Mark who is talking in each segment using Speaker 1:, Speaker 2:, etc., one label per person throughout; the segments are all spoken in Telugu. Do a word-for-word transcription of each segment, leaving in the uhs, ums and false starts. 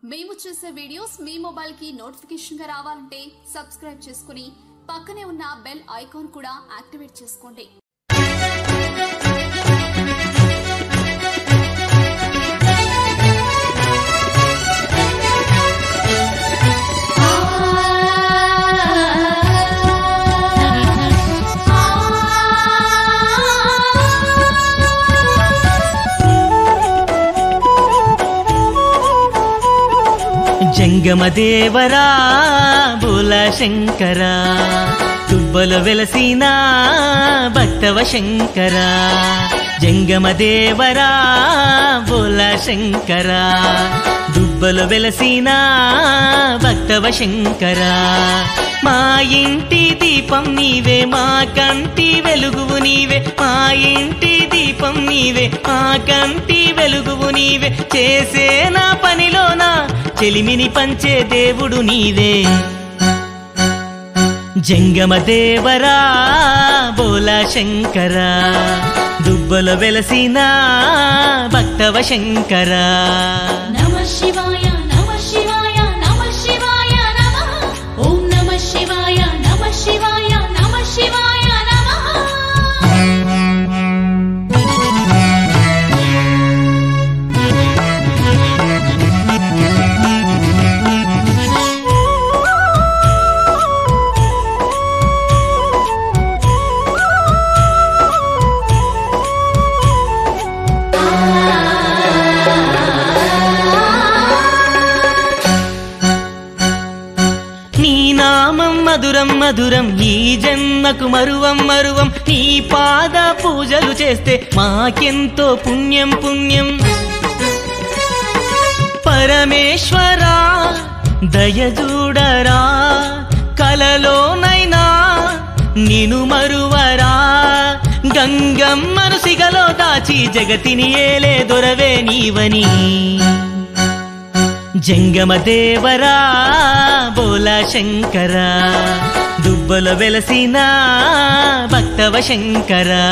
Speaker 1: మేము చేసే వీడియోస్ మీ మొబైల్ కి నోటిఫికేషన్ గా రావాలంటే సబ్స్క్రైబ్ చేసుకుని పక్కనే ఉన్న బెల్ ఐకాన్ కూడా యాక్టివేట్ చేసుకోండి.
Speaker 2: జంగమదేవరా బోల శంకరా తుబ్బలో వెలసిన భక్తవ శంకరా. జంగమదేవరా బోల శంకరా దుబ్బలో వెలసిన భక్తవ శంకరా. మా ఇంటి దీపం నీవే, మా కంటి వెలుగువు నీవే. మా ఇంటి దీపం నీవే, మా కంటి వెలుగువు నీవే. చేసే నా పనిలోనా చెలిమిని పంచే దేవుడు నీవే. జంగమదేవరా బోల శంకరా దుబ్బల వెలసిన భక్తవ శంకరా.
Speaker 3: నమః శివాయ నమః శివాయ నమః శివాయ నమః. ఓం నమః శివాయ నమః శివాయ నమః శివాయ నమః.
Speaker 2: మధురం మధురం ఈ జన్మకు మరువం మరువం. నీ పాద పూజలు చేస్తే మాకెంతో పుణ్యం పుణ్యం. పరమేశ్వరా దయజూడరా, కలలోనైనా నిను మరువరా. గంగమ్మను సిగలో దాచి జగతిని ఏలే దొరవే నీవని. జంగమదేవరా బోల శంకరా దుబ్బల వెలసిన భక్తవ శంకరా.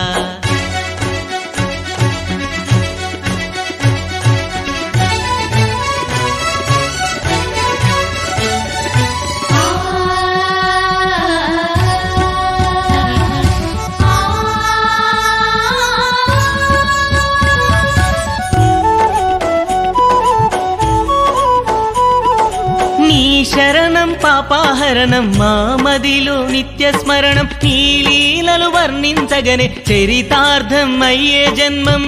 Speaker 2: శరణం పాపాహరణం మా మదిలో నిత్య స్మరణం. నీ లీలలు వర్ణించగనే చరితార్థం అయ్యే జన్మం.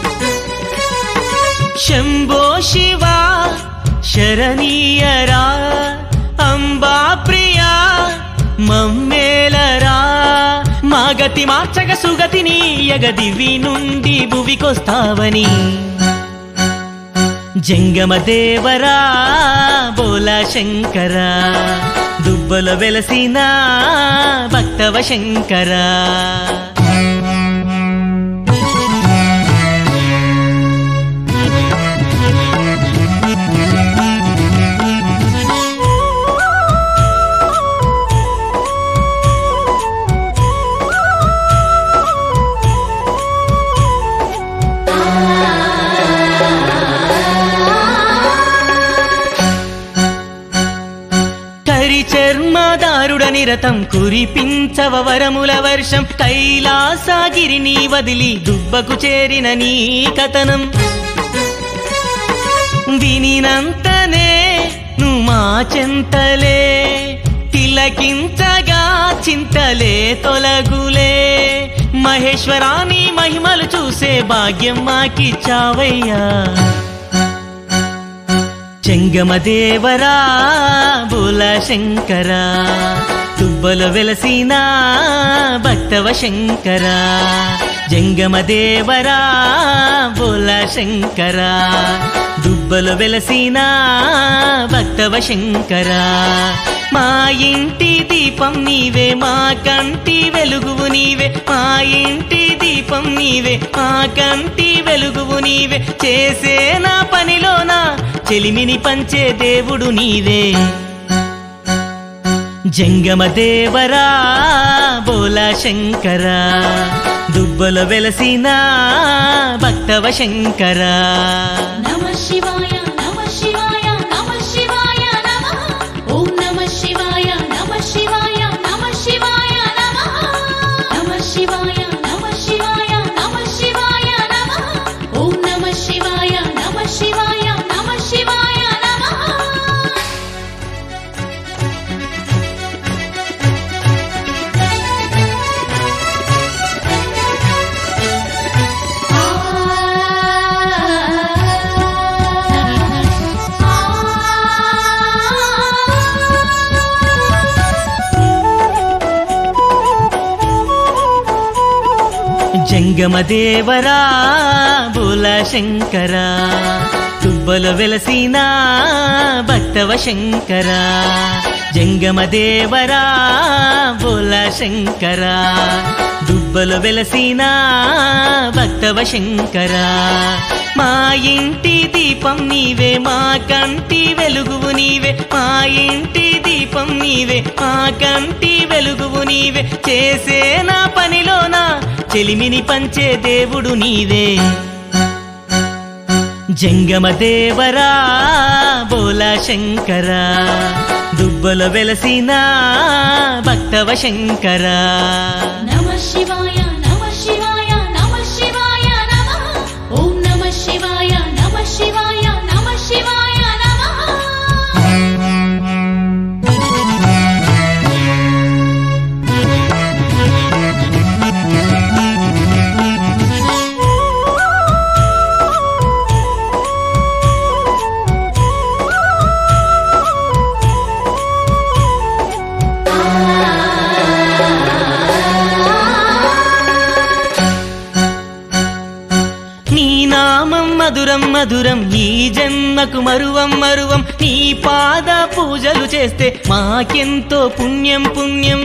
Speaker 2: శంభో శివా శరణీయరా, అంబా ప్రియా మమ్మేలరా. మా గతి మార్చగ సుగతిని యగదివి నుండి భువికొస్తావని. జంగమదేవరా బోల శంకరా దుబ్బల వెలసిన భక్తవ శంకరా. చర్మదారుడ నిరతం కురిపించవ వరముల వర్షం. కైలాసగిరిని వదిలి దుబ్బకు చేరిన నీ కథనం వినినంతనే నువ్వు మా చింతలే. తిలకించగా చింతలే తొలగులే. మహేశ్వరాని మహిమలు చూసే భాగ్యం మాకిచ్చావయ్యా. జంగమదేవరా బోల శంకరా దుబ్బల వెలసిన భక్తవ శంకరా. జంగమదేవరా బోల శంకరా దుబ్బల వెలసిన భక్తవ శంకరా. మా ఇంటి దీపం నీవే, మా కంటి వెలుగువు నీవే. మా ఇంటి దీపం నీవే, మా కంటి వెలుగువు నీవే. చేసే నా పనిలోనా చెలిమిని పంచే దేవుడు నీవే. జంగమదేవరా బోల శంకరా దుబ్బల వెలసిన భక్తవ శంకరా.
Speaker 3: నమః శివాయ నమః శివాయ
Speaker 2: జంగమదేవరా బోల శంకర దుబ్బలో వెలసిన భక్తవ శంకర జంగమదేవరా బోల శంకర దుబ్బలో వెలసిన భక్తవ శంకర మా ఇంటి దీపం నీవే మా కంటి వెలుగువు నీవే మా ఇంటి దీపం నీవే మా కంటి వెలుగువు నీవే చేసే నా పనిలోన చెలిమిని పంచే దేవుడు నీవే జంగమదేవరా బోల శంకర దుబ్బలో వెలసిన భక్తవ శంకర
Speaker 3: నమః శివాయ నమః శివాయ నమః శివాయ నమః ఓం నమః శివాయ నమః శివాయ నమః శివాయ నమః
Speaker 2: మధురం మధురం ఈ జన్మకు మరువం మరువం నీ పాద పూజలు చేస్తే మాకెంతో పుణ్యం పుణ్యం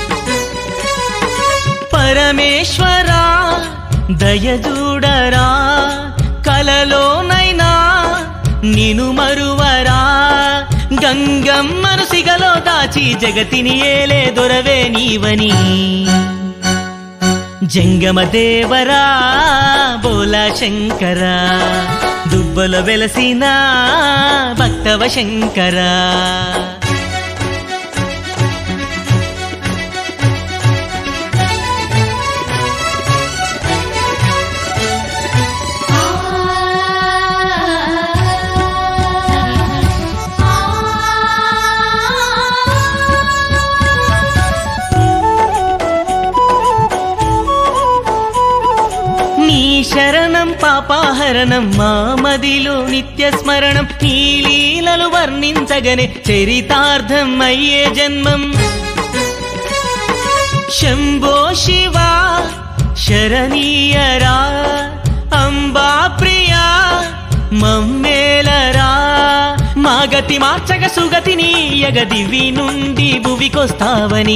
Speaker 2: పరమేశ్వరా దయజూడరా కలలోనైనా నిను మరువరా గంగమ్మను సిగలో దాచి జగతిని ఏలే దొరవే నీవని జంగమదేవరా బోల శంకర దుబ్బలో వెలసిన భక్తవ శంకర శరణం పాపాహరణం మా మదిలో నిత్య స్మరణం నీ లీలలు వర్ణించగనే చరితార్థం అయ్యే జన్మం శంభో శివా శరణీయరా అంబా ప్రియా మమ్మేలరా మా గతి మార్చగ సుగతిని యగదివి నుండి భువికొస్తావని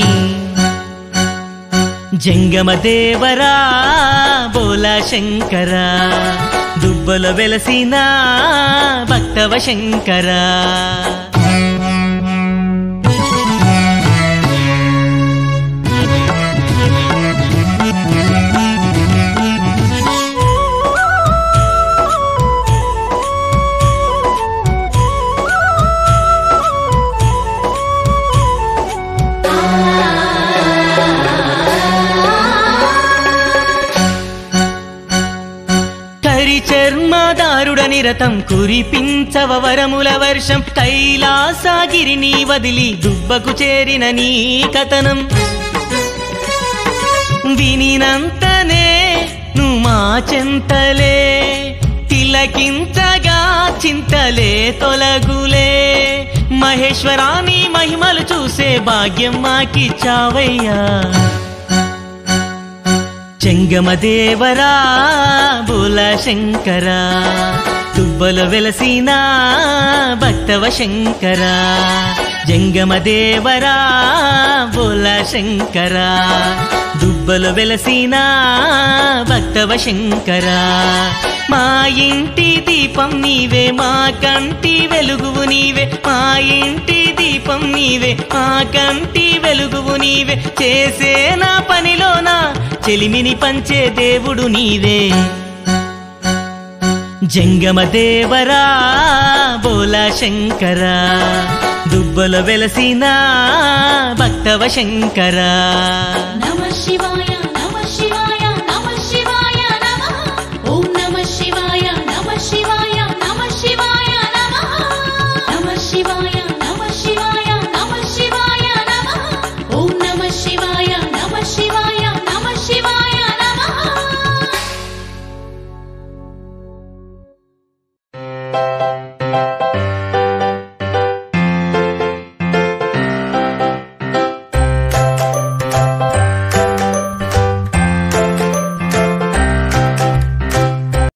Speaker 2: జంగమదేవరా బోల శంకర దుబ్బలో వెలసిన భక్తవ శంకర చర్మదారుడ నిరతం కురిపించవ వరముల వర్షం కైలాసగిరిని వదిలి దుబ్బకు చేరిన నీ కథనం వినినంతనే నువ్వు మా చింతలే తిలకించగా చింతలే తొలగులే మహేశ్వరాని మహిమలు చూసే భాగ్యం మాకిచ్చావయ్యా జంగమదేవరా బోల శంకర దుబ్బలో వెలసిన భక్తవ శంకర జంగమదేవరా బోల శంకర దుబ్బలో వెలసిన భక్తవ శంకర మా ఇంటి దీపం నీవే మా కంటి వెలుగువు నీవే మా ఇంటి దీపం నీవే మా కంటి వెలుగువు నీవే చేసే నా పనిలోన చెలిమిని పంచే దేవుడు నీవే జంగమదేవరా బోల శంకర దుబ్బలో వెలసిన భక్తవ శంకర
Speaker 3: నమః శివాయ